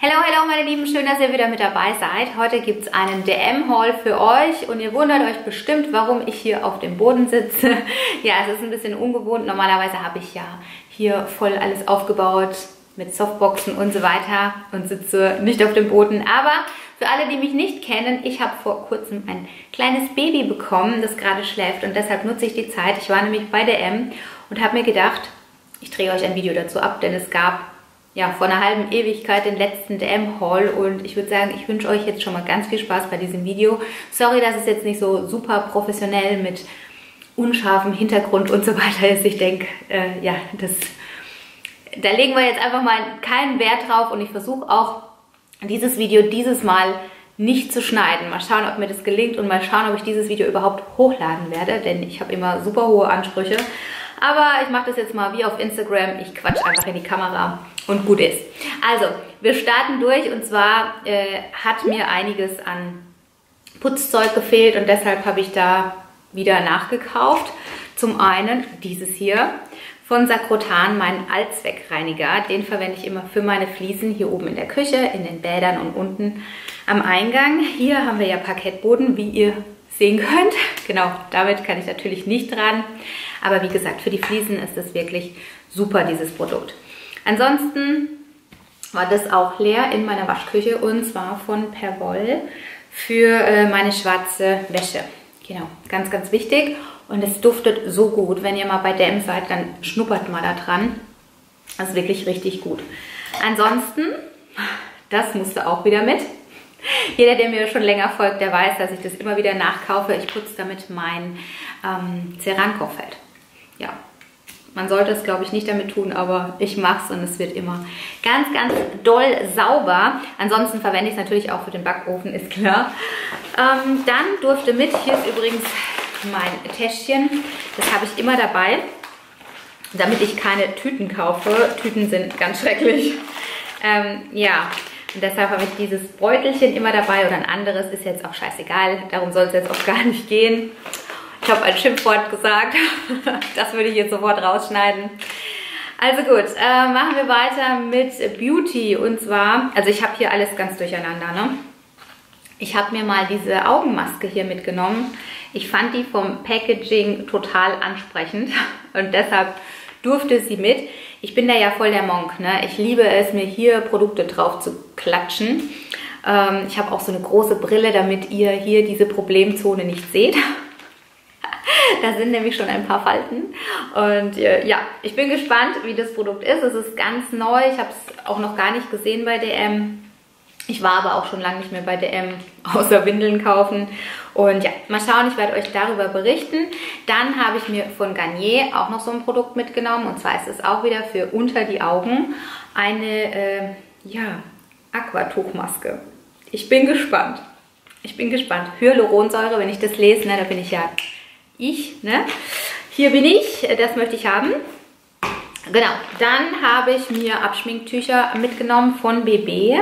Hallo, hallo meine Lieben, schön, dass ihr wieder mit dabei seid. Heute gibt es einen DM-Haul für euch und ihr wundert euch bestimmt, warum ich hier auf dem Boden sitze. Ja, es ist ein bisschen ungewohnt. Normalerweise habe ich ja hier voll alles aufgebaut mit Softboxen und so weiter und sitze nicht auf dem Boden. Aber für alle, die mich nicht kennen, ich habe vor kurzem ein kleines Baby bekommen, das gerade schläft und deshalb nutze ich die Zeit. Ich war nämlich bei DM und habe mir gedacht, ich drehe euch ein Video dazu ab, denn es gab ja vor einer halben Ewigkeit den letzten DM-Haul und ich würde sagen, ich wünsche euch jetzt schon mal ganz viel Spaß bei diesem Video. Sorry, dass es jetzt nicht so super professionell mit unscharfem Hintergrund und so weiter ist. Ich denke, ja, da legen wir jetzt einfach mal keinen Wert drauf und ich versuche auch dieses Video dieses Mal nicht zu schneiden. Mal schauen, ob mir das gelingt und mal schauen, ob ich dieses Video überhaupt hochladen werde, denn ich habe immer super hohe Ansprüche. Aber ich mache das jetzt mal wie auf Instagram. Ich quatsch einfach in die Kamera und gut ist. Also, wir starten durch und zwar hat mir einiges an Putzzeug gefehlt und deshalb habe ich da wieder nachgekauft. Zum einen dieses hier von Sagrotan, meinen Allzweckreiniger. Den verwende ich immer für meine Fliesen hier oben in der Küche, in den Bädern und unten am Eingang. Hier haben wir ja Parkettboden, wie ihr sehen könnt. Genau, damit kann ich natürlich nicht dran. Aber wie gesagt, für die Fliesen ist es wirklich super, dieses Produkt. Ansonsten war das auch leer in meiner Waschküche und zwar von Perwoll für meine schwarze Wäsche. Genau, ganz, ganz wichtig. Und es duftet so gut. Wenn ihr mal bei DM seid, dann schnuppert mal da dran. Das ist wirklich richtig gut. Ansonsten, das musste auch wieder mit. Jeder, der mir schon länger folgt, der weiß, dass ich das immer wieder nachkaufe. Ich putze damit mein Cerankochfeld. Ja, man sollte es, glaube ich, nicht damit tun, aber ich mache es und es wird immer ganz, ganz doll sauber. Ansonsten verwende ich es natürlich auch für den Backofen, ist klar. Dann durfte mit, hier ist übrigens mein Täschchen, das habe ich immer dabei, damit ich keine Tüten kaufe. Tüten sind ganz schrecklich. Ja. Und deshalb habe ich dieses Beutelchen immer dabei oder ein anderes, ist jetzt auch scheißegal, darum soll es jetzt auch gar nicht gehen. Ich habe ein Schimpfwort gesagt, das würde ich jetzt sofort rausschneiden. Also gut, machen wir weiter mit Beauty und zwar, also ich habe hier alles ganz durcheinander, ne? Ich habe mir mal diese Augenmaske hier mitgenommen. Ich fand die vom Packaging total ansprechend und deshalb durfte sie mit. Ich bin da ja voll der Monk, ne? Ich liebe es, mir hier Produkte drauf zu klatschen. Ich habe auch so eine große Brille, damit ihr hier diese Problemzone nicht seht. Da sind nämlich schon ein paar Falten. Und ja, ich bin gespannt, wie das Produkt ist. Es ist ganz neu. Ich habe es auch noch gar nicht gesehen bei DM. Ich war aber auch schon lange nicht mehr bei DM, außer Windeln kaufen. Und ja, mal schauen, ich werde euch darüber berichten. Dann habe ich mir von Garnier auch noch so ein Produkt mitgenommen. Und zwar ist es auch wieder für unter die Augen eine ja, Aquatuchmaske. Ich bin gespannt. Ich bin gespannt. Hyaluronsäure, wenn ich das lese, ne, da bin ich ja ne? Hier bin ich, das möchte ich haben. Genau, dann habe ich mir Abschminktücher mitgenommen von BB.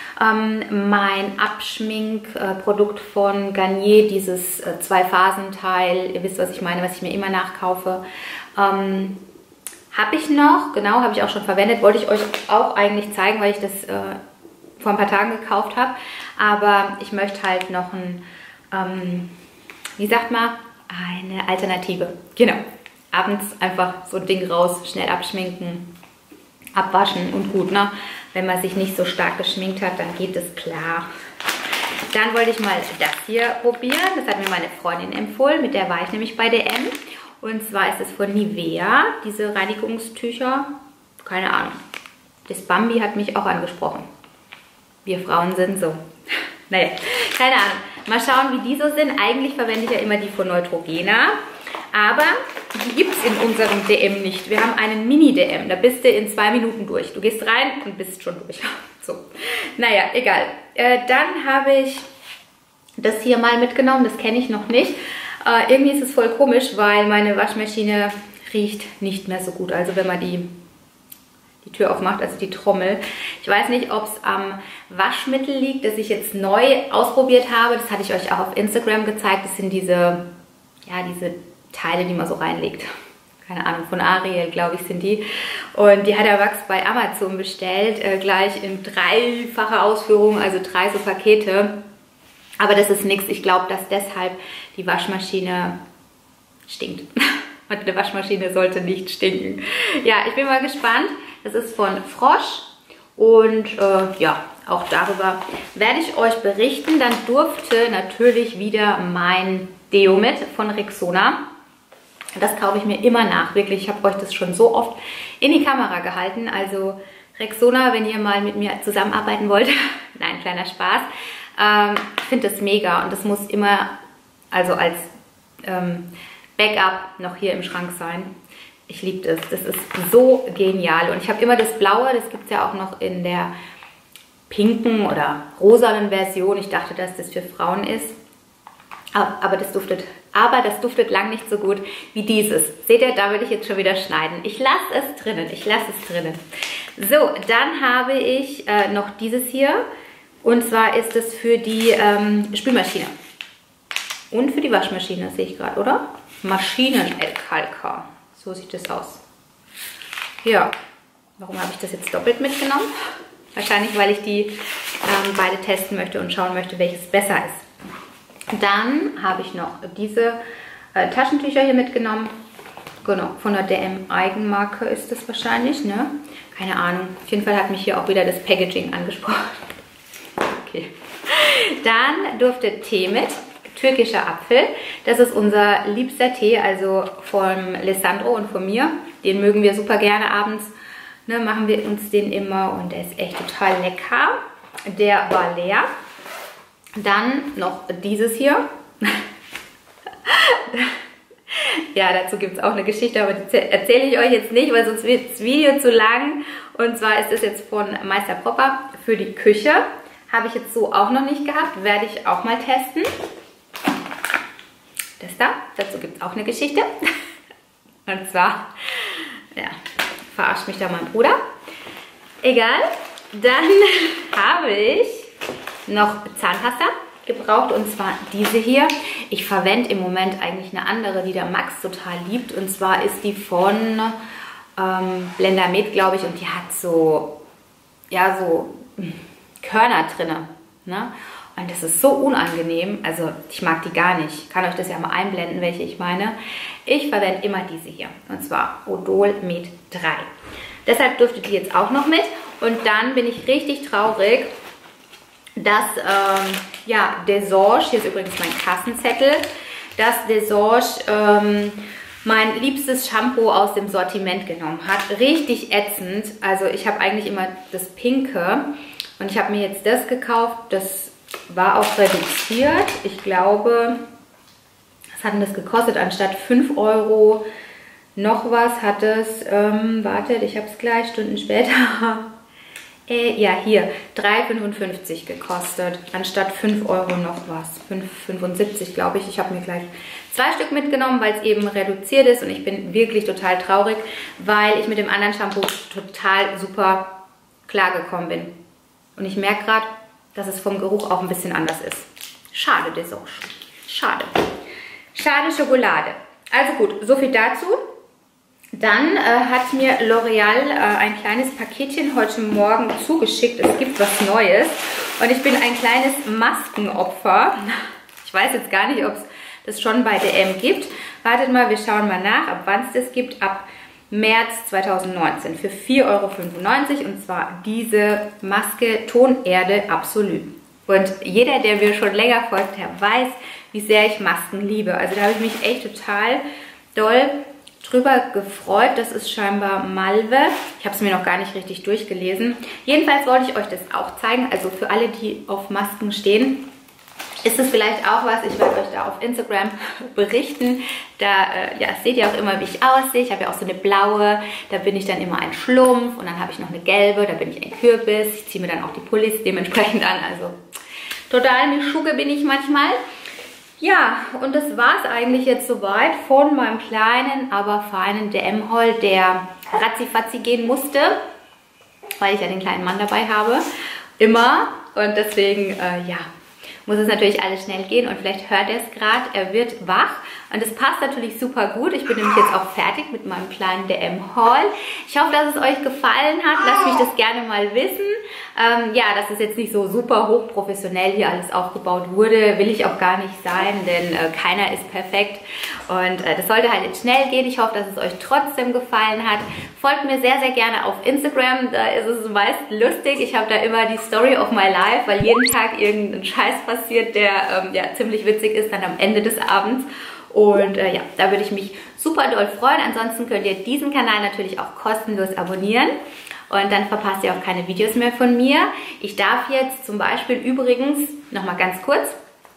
Mein Abschminkprodukt von Garnier, dieses Zwei-Phasen-Teil, ihr wisst, was ich meine, was ich mir immer nachkaufe, habe ich noch, genau, habe ich auch schon verwendet, wollte ich euch auch eigentlich zeigen, weil ich das vor ein paar Tagen gekauft habe, aber ich möchte halt noch ein, wie sagt man, eine Alternative. Genau, abends einfach so ein Ding raus, schnell abschminken, abwaschen und gut, ne? Wenn man sich nicht so stark geschminkt hat, dann geht es klar. Dann wollte ich mal das hier probieren. Das hat mir meine Freundin empfohlen. Mit der war ich nämlich bei DM. Und zwar ist es von Nivea, diese Reinigungstücher. Keine Ahnung. Das Bambi hat mich auch angesprochen. Wir Frauen sind so. Naja, keine Ahnung. Mal schauen, wie die so sind. Eigentlich verwende ich ja immer die von Neutrogena. Aber die gibt es in unserem DM nicht. Wir haben einen Mini-DM. Da bist du in 2 Minuten durch. Du gehst rein und bist schon durch. So. Naja, egal. Dann habe ich das hier mal mitgenommen. Das kenne ich noch nicht. Irgendwie ist es voll komisch, weil meine Waschmaschine riecht nicht mehr so gut. Also wenn man die Tür aufmacht, also die Trommel. Ich weiß nicht, ob es am Waschmittel liegt, das ich jetzt neu ausprobiert habe. Das hatte ich euch auch auf Instagram gezeigt. Das sind diese, ja, diese Teile, die man so reinlegt. keine Ahnung, von Ariel, glaube ich, sind die. Und die hat der Wachs bei Amazon bestellt, gleich in 3-facher Ausführung, also 3 so Pakete. Aber das ist nichts. Ich glaube, dass deshalb die Waschmaschine stinkt. Und eine Waschmaschine sollte nicht stinken. Ja, ich bin mal gespannt. Das ist von Frosch. Und ja, auch darüber werde ich euch berichten. Dann durfte natürlich wieder mein Deo mit von Rexona. Das kaufe ich mir immer nach. Wirklich, ich habe euch das schon so oft in die Kamera gehalten. Also Rexona, wenn ihr mal mit mir zusammenarbeiten wollt. Nein, kleiner Spaß. Ich finde das mega und das muss immer, also als Backup noch hier im Schrank sein. Ich liebe das. Das ist so genial. Und ich habe immer das Blaue, das gibt es ja auch noch in der pinken oder rosanen Version. Ich dachte, dass das für Frauen ist. Aber das duftet lang nicht so gut wie dieses. Seht ihr, da würde ich jetzt schon wieder schneiden. Ich lasse es drinnen. Ich lasse es drinnen. So, dann habe ich noch dieses hier. Und zwar ist es für die Spülmaschine. Und für die Waschmaschine, sehe ich gerade, oder? Maschinen-LKK. So sieht das aus. Ja, warum habe ich das jetzt doppelt mitgenommen? Wahrscheinlich, weil ich die beide testen möchte und schauen möchte, welches besser ist. Dann habe ich noch diese Taschentücher hier mitgenommen. Genau, von der DM Eigenmarke ist das wahrscheinlich, ne? Keine Ahnung. Auf jeden Fall hat mich hier auch wieder das Packaging angesprochen. Okay. Dann durfte Tee mit. Türkischer Apfel. Das ist unser liebster Tee, also von Alessandro und von mir. Den mögen wir super gerne abends. Ne, machen wir uns den immer und der ist echt total lecker. Der war leer. Dann noch dieses hier. Ja, dazu gibt es auch eine Geschichte, aber die erzähle ich euch jetzt nicht, weil sonst wird das Video zu lang. Und zwar ist es jetzt von Meister Popper für die Küche. Habe ich jetzt so auch noch nicht gehabt. Werde ich auch mal testen. Das da, dazu gibt es auch eine Geschichte. Und zwar, ja, verarscht mich da mein Bruder. Egal. Dann habe ich noch Zahnpasta gebraucht und zwar diese hier. Ich verwende im Moment eigentlich eine andere, die der Max total liebt. Und zwar ist die von Blendermed, glaube ich. Und die hat so, ja, so Körner drin. Ne? Und das ist so unangenehm. Also ich mag die gar nicht. Ich kann euch das ja mal einblenden, welche ich meine. Ich verwende immer diese hier. Und zwar Odol Med 3. Deshalb dürfte die jetzt auch noch mit. Und dann bin ich richtig traurig, dass ja, Desorge, hier ist übrigens mein Kassenzettel, dass Desorge mein liebstes Shampoo aus dem Sortiment genommen hat. Richtig ätzend. Also ich habe eigentlich immer das Pinke und ich habe mir jetzt das gekauft. Das war auch reduziert. Ich glaube, was hat denn das gekostet? Anstatt 5 Euro noch was hat es, wartet, ich habe es gleich, Stunden später. Ja, hier, 3,55 gekostet, anstatt 5 Euro noch was. 5,75 glaube ich. Ich habe mir gleich 2 Stück mitgenommen, weil es eben reduziert ist. Und ich bin wirklich total traurig, weil ich mit dem anderen Shampoo total super klargekommen bin. Und ich merke gerade, dass es vom Geruch auch ein bisschen anders ist. Schade, Desorge. Schade. Schade Schokolade. Also gut, so viel dazu. Dann hat mir L'Oreal ein kleines Paketchen heute Morgen zugeschickt. Es gibt was Neues. Und ich bin ein kleines Maskenopfer. Ich weiß jetzt gar nicht, ob es das schon bei DM gibt. Wartet mal, wir schauen mal nach, ab wann es das gibt. Ab März 2019 für 4,95 Euro. Und zwar diese Maske Tonerde Absolut. Und jeder, der mir schon länger folgt, der weiß, wie sehr ich Masken liebe. Also da habe ich mich echt total doll drüber gefreut. Das ist scheinbar Malve. Ich habe es mir noch gar nicht richtig durchgelesen. Jedenfalls wollte ich euch das auch zeigen. Also für alle, die auf Masken stehen, ist es vielleicht auch was. Ich werde euch da auf Instagram berichten. Da ja, seht ihr auch immer, wie ich aussehe. Ich habe ja auch so eine blaue. Da bin ich dann immer ein Schlumpf. Und dann habe ich noch eine gelbe. Da bin ich ein Kürbis. Ich ziehe mir dann auch die Pullis dementsprechend an. Also total eine Schugge bin ich manchmal. Ja, und das war es eigentlich jetzt soweit von meinem kleinen, aber feinen DM-Haul, der ratzifatzi gehen musste, weil ich ja den kleinen Mann dabei habe. Immer. Und deswegen, ja, muss es natürlich alles schnell gehen. Und vielleicht hört er es gerade, er wird wach. Und das passt natürlich super gut. Ich bin nämlich jetzt auch fertig mit meinem kleinen DM-Haul. Ich hoffe, dass es euch gefallen hat. Lasst mich das gerne mal wissen. Ja, dass es jetzt nicht so super hochprofessionell hier alles aufgebaut wurde, will ich auch gar nicht sein, denn keiner ist perfekt. Und das sollte halt jetzt schnell gehen. Ich hoffe, dass es euch trotzdem gefallen hat. Folgt mir sehr, sehr gerne auf Instagram. Da ist es meist lustig. Ich habe da immer die Story of my life, weil jeden Tag irgendein Scheiß passiert, der ja, ziemlich witzig ist dann am Ende des Abends. Und ja, da würde ich mich super doll freuen. Ansonsten könnt ihr diesen Kanal natürlich auch kostenlos abonnieren. Und dann verpasst ihr auch keine Videos mehr von mir. Ich darf jetzt zum Beispiel übrigens, nochmal ganz kurz,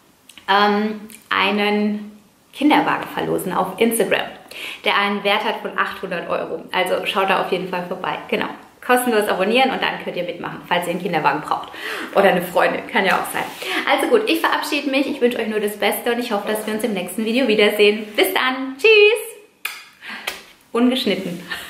einen Kinderwagen verlosen auf Instagram, der einen Wert hat von 800 Euro. Also schaut da auf jeden Fall vorbei. Genau. Kostenlos abonnieren und dann könnt ihr mitmachen, falls ihr einen Kinderwagen braucht. Oder eine Freundin, kann ja auch sein. Also gut, ich verabschiede mich. Ich wünsche euch nur das Beste und ich hoffe, dass wir uns im nächsten Video wiedersehen. Bis dann. Tschüss. Ungeschnitten.